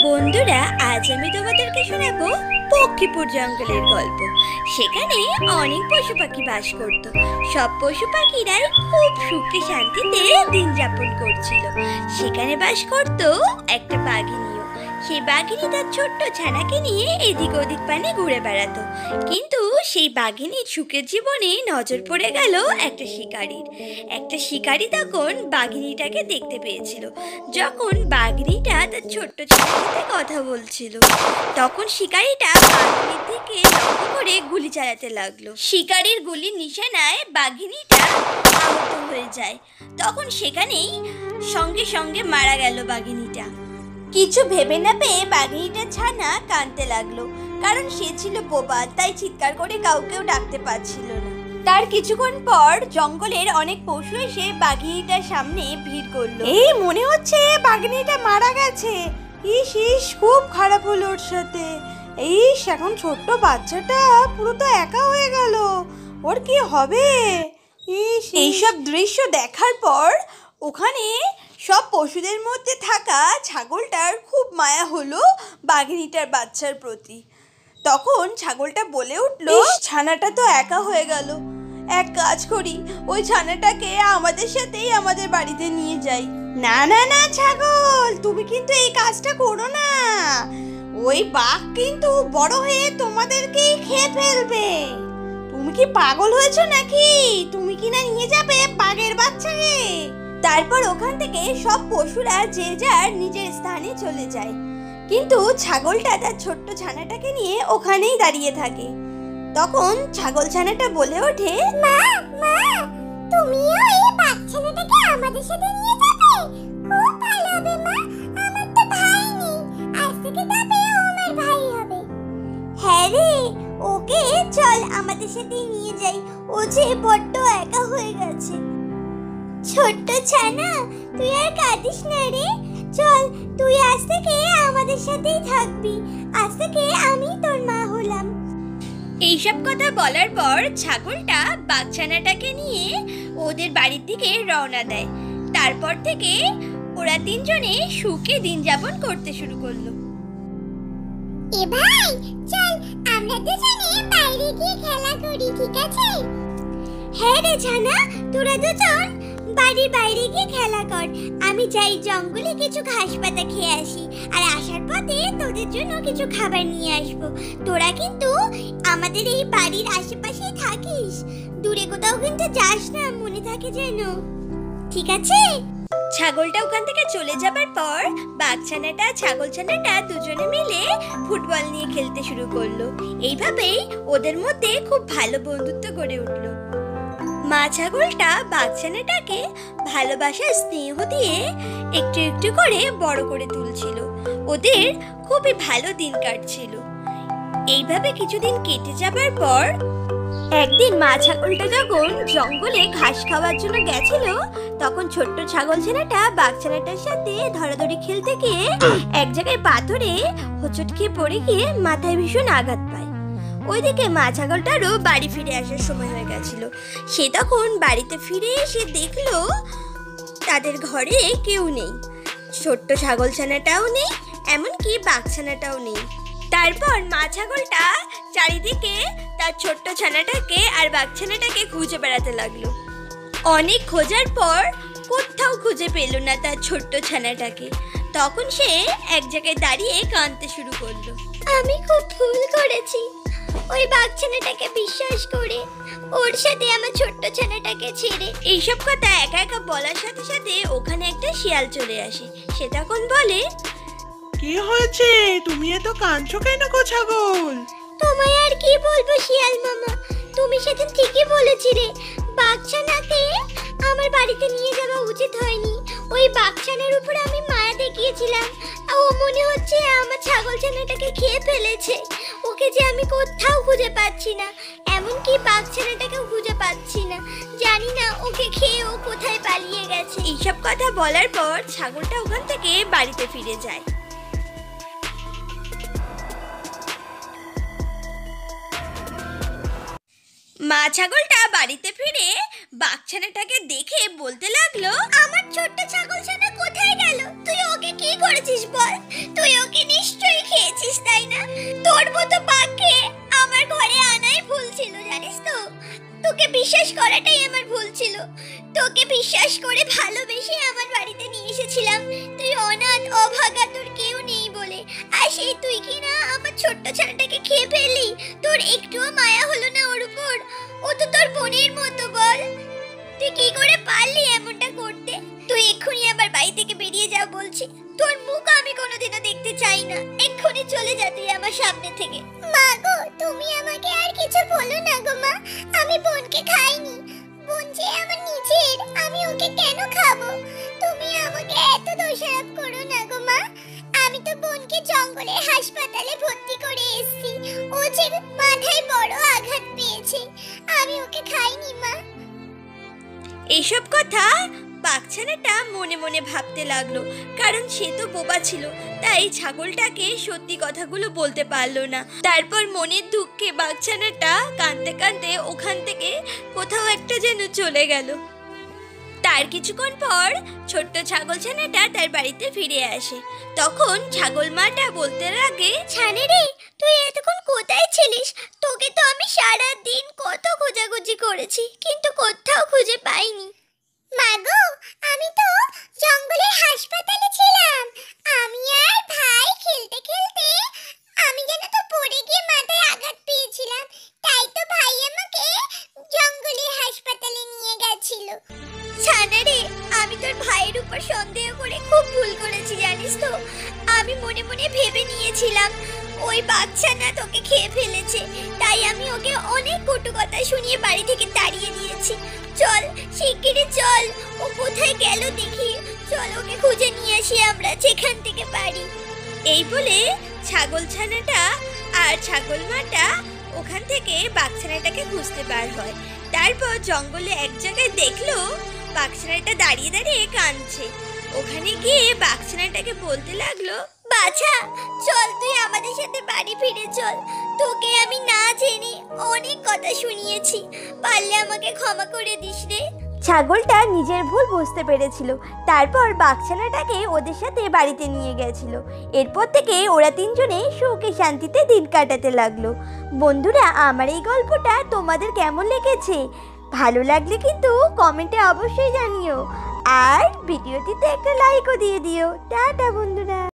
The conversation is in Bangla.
বন্ধুরা, আজ আমি তোমাদেরকে শোনাবো পক্ষীপুর জঙ্গলের গল্প। সেখানে অনেক পশু পাখি বাস করত। সব পশু পাখিরাই খুব সুখে শান্তিতে দিন যাপন করছিল। সেখানে বাস করত একটা বাঘিনীও। সেই বাঘিনী তার ছোট্ট ছানাকে নিয়ে এদিক ওদিক পানে ঘুরে বেড়াতো। কিন্তু সেই বাঘিনীর সুখের জীবনে নজর পড়ে গেল একটা শিকারীর। একটা শিকারী তখন বাঘিনীটাকে দেখতে পেয়েছিল। যখন বাঘিনীটা তার ছোট্ট ছানার সাথে কথা বলছিল, তখন শিকারীটা বাঘিনীর দিকে লক্ষ্য করে গুলি চালাতে লাগলো। শিকারীর গুলির নিশানায় বাঘিনীটা আহত হয়ে যায়। তখন সেখানেই সঙ্গে সঙ্গে মারা গেল বাঘিনীটা। কিছু ভেবে না পেয়ে বাঘিনীটার ছানা কাঁদতে লাগলো, কারণ সে ছিল বোবা, তাই চিৎকার করে কাউকেও ডাকতে পারছিল না। তার কিছুক্ষণ পর জঙ্গলের অনেক পশু এসে বাঘিনীটার সামনে ভিড় করলো। এই মনে হচ্ছে বাঘিনীটা মারা গেছে। ইস ইস, খুব খারাপ হলো ওর সাথে। ইস, এখন ছোট্ট বাচ্চাটা পুরো তো একা হয়ে গেল, ওর কি হবে? ইস, এইসব দৃশ্য দেখার পর ওখানে সব পশুদের মধ্যে থাকা ছাগলটার খুব মায়া হলো বাঘিনীটার বাচ্চার প্রতি। তখন ছাগলটা বলে উঠলো, ছানাটা তো একা হয়ে গেল, এক কাজ করি, ওই ছানাটাকে আমাদের সাথেই আমাদের বাড়িতে নিয়ে যাই। না না না ছাগল, তুমি কিন্তু এই কাজটা করো না। ওই বাঘ কিন্তু বড় হয়ে তোমাদেরকেই খেয়ে ফেলবে। তুমি কি পাগল হয়েছো নাকি? তুমি কি না নিয়ে যাবে বাঘের বাচ্চাকে? তারপর ওখান থেকে সব পশুরা যে যার নিজের স্থানে চলে যায়, কিন্তু ছাগলটা তার ছোট্ট ছানাটাকে নিয়ে ওখানেই দাঁড়িয়ে থাকে। তখন ছাগল ছানাটা বলে ওঠে, মা মা, তুমিও এই বাচ্চাটাকে আমাদের সাথে নিয়ে যাবে? খুব ভালো হবে মা, আমার তো ভাই নেই, আজ থেকে তবে ও আমার ভাই হবে। হ্যাঁ রে, ওকে চল আমাদের সাথে নিয়ে যাই, ও যে বড্ড একা হয়ে গেছে। ছোট্ট ছানা, তুই আর কাঁদিস না রে, চল তুই আজ থেকে আমাদের সাথেই থাকবি, আজ থেকে আমি তোর মা হলাম। এইসব কথা বলার পর ছাগলটা বাচ্চাটাকে নিয়ে ওদের বাড়ির দিকে রওনা দেয়। তারপর থেকে ওরা তিনজনে সুখে দিন যাপন করতে শুরু করলো। এ ভাই, চল আমরা দুজনে বাইরে গিয়ে খেলা করি, ঠিক আছে? হ্যাঁ রে ছানা, তোরা দুজন বাড়ির বাইরে গিয়ে খেলা কর, আমি যাই জঙ্গলে কিছু ঘাস পাতা খেয়ে আসি, আর আসার পথে তোদের জন্য কিছু খাবার নিয়ে আসবো। তোরা কিন্তু আমাদের এই বাড়ির আশেপাশেই থাকিস, দূরে কোথাও কিন্তু যাস না, মনে থাকে যেন, ঠিক আছে? ছাগলটা ওখান থেকে চলে যাবার পর বাঘছানাটা ছাগল ছানাটা দুজনে মিলে ফুটবল নিয়ে খেলতে শুরু করলো। এইভাবেই ওদের মধ্যে খুব ভালো বন্ধুত্ব গড়ে উঠলো। মা ছাগলটা বাচ্চাটাকে ভালোবাসার স্নেহ দিয়ে একটু একটু করে বড় করে তুলছিল। ওদের খুবই ভালো দিন কাটছিল। এইভাবে কিছুদিন কেটে যাবার পর একদিন মা ছাগলটা যখন জঙ্গলে ঘাস খাওয়ার জন্য গেছিল, তখন ছোট্ট ছাগল ছানাটা বাচ্চাটার সাথে ধরাধরি খেলতে গিয়ে এক জায়গায় পাথরে হোঁচট খেয়ে পড়ে গিয়ে মাথায় ভীষণ আঘাত পায়। ওইদিকে মা ছাগলটারও বাড়ি ফিরে আসার সময় হয়ে গেছিল। সে তখন বাড়িতে ফিরে এসে দেখলো তাদের ঘরে কেউ নেই, ছোট্ট ছাগল ছানাটাও নেই, এমনকি বাঘছানাটাও নেই। তারপর মা ছাগলটা চারিদিকে তার ছোট্ট ছানাটাকে আর বাঘছানাটাকে খুঁজে বেড়াতে লাগলো। অনেক খোঁজার পর কোথাও খুঁজে পেল না তার ছোট্ট ছানাটাকে। তখন সে এক জায়গায় দাঁড়িয়ে কাঁদতে শুরু করলো। আমি খুব ভুল করেছি, ওই বাঘছানাটাকে বিশ্বাস করে ওর সাথে আমার ছোট্ট ছানাটাকে ছেড়ে। এইসব কথা একা একা বলার সাথে সাথে ওখানে একটা শিয়াল চলে আসে। সে তখন বলে, কি হয়েছে? তুমি এত কাঁদছো কেন গো ছাগল? তোমায় আর কি বলবো শিয়াল মামা, তুমি সেদিন ঠিকই বলেছিলে, বাঘছানাকে আমার বাড়িতে নিয়ে যাওয়া উচিত হয়নি। ওই বাঘছানার উপর আমি মায়া দেখিয়েছিলাম, ও মনে হচ্ছে আমার ছাগল ছানাটাকে খেয়ে ফেলেছে। ওকে যে আমি কোথাও খুঁজে পাচ্ছি না, এমনকি বাঘছানাটাকেও খুঁজে পাচ্ছি না, জানি না ওকে খেয়ে ও কোথায় পালিয়ে গেছে। এইসব কথা বলার পর ছাগলটা ওখান থেকে বাড়িতে ফিরে যায়। মা ছাগলটা বাড়িতে ফিরে বাঘছানাটাকে দেখে বলতে লাগলো, আমার ছোট্ট ছাগল ছানা কোথায় গেল? তুই ওকে কি করেছিস বল? তুই ওকে নিয়ে তোকে বিশ্বাস করে ভালোবেসে আমার বাড়িতে নিয়ে এসেছিলাম, তুই অনাথ অভাগা, তোর কেউ নেই বলে। আর সেই তুই কি না আমার ছোট্ট ছানাটাকে খেয়ে ফেললি? তোর একটুও মায়া হলো না ওর উপর? ও তো তোর বোনের মতো, বল তুই কি করে পারলি এমনটা করতে? তুই এক্ষুনি আমার বাড়ি থেকে বেরিয়ে যা বলছি, তোর মুখ আমি কোনোদিনও দেখতে চাই না। এক্ষুনি চলে যা তুই আমার সামনে থেকে। মা গো, তুমি আমাকে আর কিছু বলো না গো মা, আমি বোনকে খাইনি। বোন যে আমার নিজের, আমি ওকে কেন খাবো? তুমি আমাকে এত দোষারোপ করো না গো মা। আমি তো বোনকে জঙ্গলে হাসপাতালে ভর্তি করে এসেছি, ও যে মাথায় বড় আঘাত পেয়েছে, আমি ওকে খাইনি মা। এইসব কথা বাঘছানাটা মনে মনে ভাবতে লাগলো, কারণ সে তো বোবা ছিল, তাই ছাগলটাকে সত্যি কথাগুলো বলতে পারলো না। তারপর মনের দুঃখে বাঘছানাটা কাঁদতে কাঁদতে ওখান থেকে কোথাও একটা যেন চলে গেল। তার কিছুক্ষণ পর ছোট্ট ছাগলছানাটা তার বাড়িতে ফিরে আসে। তখন ছাগল মাটা বলতে লাগে, ছানে রে, তুই এতক্ষণ কোথায় ছিলিস? তোকে তো আমি সারা দিন কত খোঁজাখুঁজি করেছি, কিন্তু কোথাও খুঁজে পাইনি। মাগো, আমি তো জঙ্গলের হাসপাতালে ছিলাম। আমি আর ভাই খেলতে খেলতে আমি যেন তো পড়ে গিয়ে মাথায় আঘাত পেয়েছিলাম, তাই তো ভাই আমাকে জঙ্গলের হাসপাতালে নিয়ে গেছিল। ছানা রে, আমি তোর ভাইয়ের উপর সন্দেহ করে খুব ভুল করেছি জানিস তো। আমি মনে মনে ভেবে নিয়েছিলাম ওই বাচ্চাটা তোকে খেয়ে ফেলেছে, তাই আমি ওকে অনেক কটু কথা শুনিয়ে বাড়ি থেকে তাড়িয়ে দিয়েছি। চল শিগগিরই চল, ও কোথায় গেল দেখি, চল ওকে খুঁজে নিয়ে আসি আমরা যেখান থেকে পারি। এই বলে ছাগলছানাটা আর ছাগল মাটা ওখান থেকে বাঘছানাটাকে খুঁজতে বার হয়। তারপর জঙ্গলে এক জায়গায় দেখলো বাঘছানাটা দাঁড়িয়ে দাঁড়িয়ে কাঁদছে। ওখানে গিয়ে বাঘছানাটাকে বলতে লাগলো, বাছা, চল তুই আমাদের সাথে বাড়ি ফিরে চল। তোকে আমি না জেনে অনেক কথা শুনিয়েছি, পারলে আমাকে ক্ষমা করে দিস রে। ছাগলটা নিজের ভুল বুঝতে পেরেছিল, তারপর বাঘছানাটাকে ওদের সাথে বাড়িতে নিয়ে গেছিল। এরপর থেকে ওরা তিনজনে সুখে শান্তিতে দিন কাটাতে লাগলো। বন্ধুরা, আমার এই গল্পটা তোমাদের কেমন লেগেছে? ভালো লাগলে কিন্তু কমেন্টে অবশ্যই জানিও, আর ভিডিওটিতে একটা লাইকও দিয়ে দিও। টাটা বন্ধুরা।